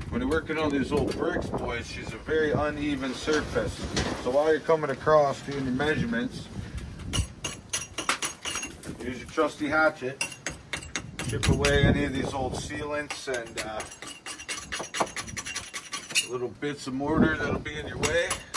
when you're working on these old bricks, boys, she's a very uneven surface. So while you're coming across doing your measurements, use your trusty hatchet. Chip away any of these old sealants and little bits of mortar that'll be in your way.